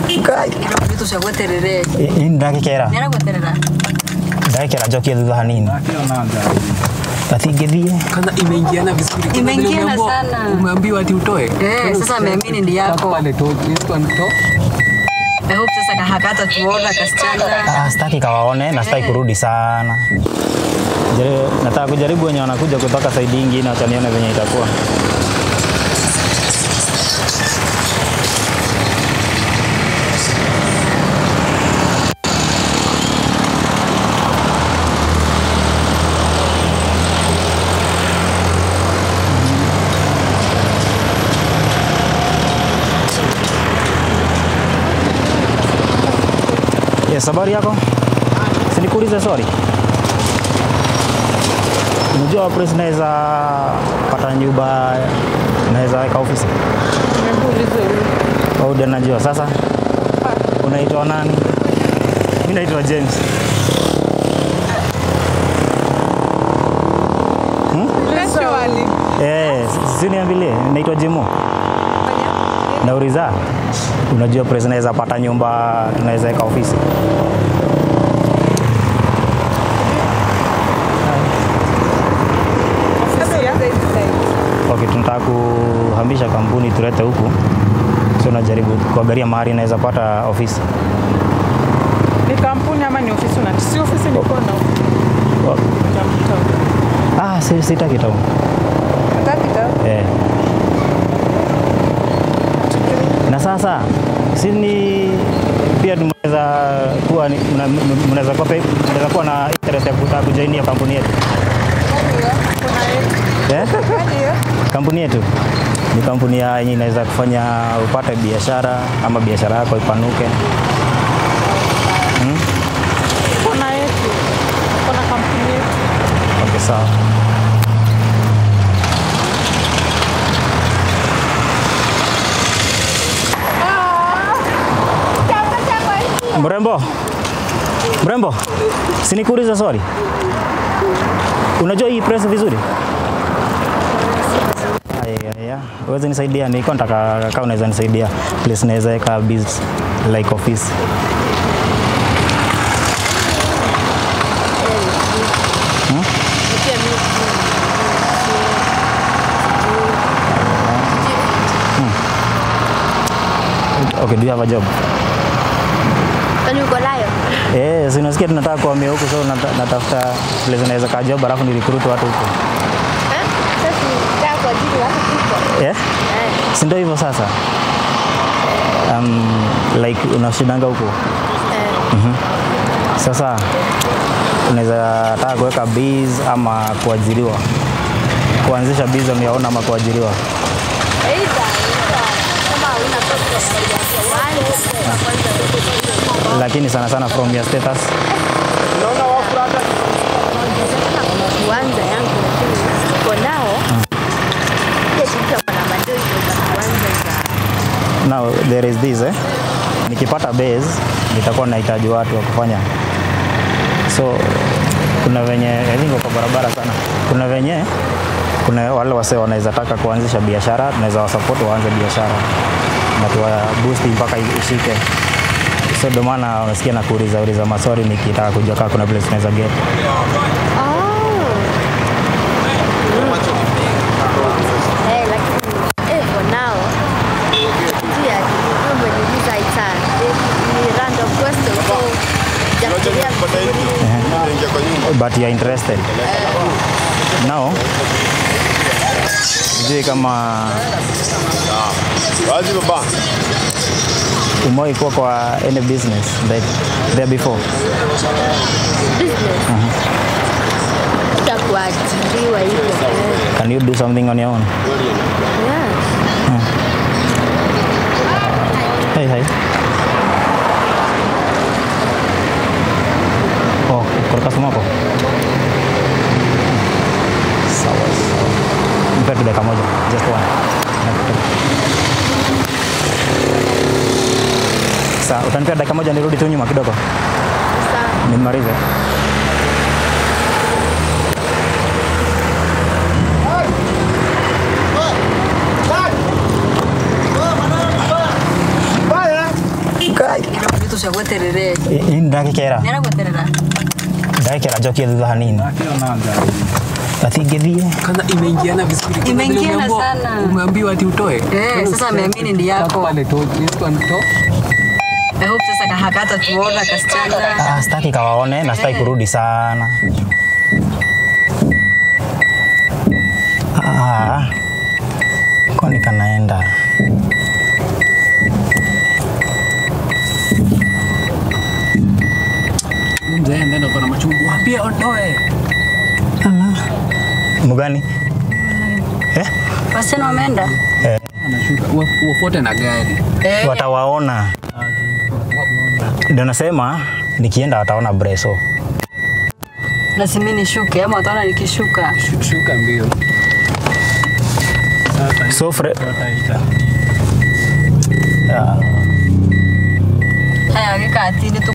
Kai. Itu saya buat terere. Ini lagi kira. Nera buat terera. Lagi kira joki itu hanin. Tapi gede. Kana imeingiana vizuri. Imeingiana sana. Umeambiwa ati utoe. Sasa ameamini ndio yako. Pale to Yesu anto. I hope sasa kahakata tuona kasichana. Sitaki kawaone na sitaki kurudi sana. Nataka kujaribu wenye wanakuja kutoka side nyingine acha nione venye itakuwa. Yes, habari yako? Sinikuulize sorry. Unajua press naweza pata nyumba naweza weka ofisi. Au ndio najua sasa. Unaitwa nani? Mimi naitwa James. Sisi niambilie, naitwa Jimo. Nauliza. Unajua press naweza pata nyumba tunaweza weka ofisi. Okay, tunataka kuhamisha kampuni tulete huku. So najaribu kuangalia mahali naweza pata ofisi. Ni kampuni ama ni ofisi una? Si ofisi ni kona. Sitaki tao. Na sasa sini pia tunaweza kuwa mnaweza kuwa na interest ya kutaka kujoinia kampuni yetu. Kampuni yetu ni kampuni yenye inaweza kufanya upate biashara ama biashara yako ipanuke. Kuna yetu. Kuna kampuni yetu. Okay, sawa. Mrembo, sinikuuliza sorry. Unajua hii press vizuri? Uweze nisaidia, niko nataka kama unaweza nisaidia. Please naweza weka biz like office. Okay, do you have a job? Sinasikia tunataka kuhamia huko, so natafuta place naweza ka job alafu ni recruit watu huko. Sasa nataka kuajiri watu huko. Si ndio hivyo sasa? Like unashindanga huko. Sasa unaweza taka kuweka biz ama kuajiriwa. Kuanzisha biz umeona ama kuajiriwa. Lakini sana from your status. Kwanza yangu kwa nao. Now there is this nikipata base nitakuwa nahitaji watu wa kufanya. So kuna venye kwa barabara sana. Kuna wale wase wanaweza taka kuanzisha biashara, tunaweza wasupport waanze biashara. Na tuwa boost mpaka ishike. So ndio maana unasikia na kuuliza maswali nikitaka kujua kama kuna place tunaweza get. For now. But you are interested. Now, sijui kama umewahi kuwa kwa any business like there before? Business? Kuajiriwa hivyo. Can you do something on your own? Yeah. Hai. Oh, korkas mo ako. Sawa. Mpaka dakika moja. Just one. Sasa utanipea dakika moja nirudi tu nyuma kidogo. Sawa. Nimalize. Ucha gweterere. Ndagikera. Nera gweterera. Ndagikera joki thutha hanini. Atingithie. Kwanza imeingiana vizuri. Imeingiana sana. Umeambiwa ati utoe. Sasa ameamini ndi yako. Pale to this one to. I hope sasa kahakata tuona kasichana. Sitaki kawaone na sitaki kurudi sana. Kwani kanaenda. Mzee ndio kuna machungu. Waambie ondoe. Mugani? Wasichana wameenda? Anashuka. Wafuate na gari. Watawaona. Ndio nasema nikienda wataona Breso. Lazima nishuke ama wataona nikishuka. Shuka mbio. So Haya, kaka atini